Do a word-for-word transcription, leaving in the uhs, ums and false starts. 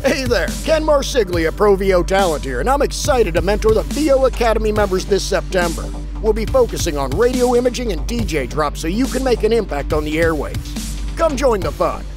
Hey there, Ken Marsiglia, Pro V O Talent here, and I'm excited to mentor the V O Academy members this September. We'll be focusing on radio imaging and D J drops so you can make an impact on the airwaves. Come join the fun.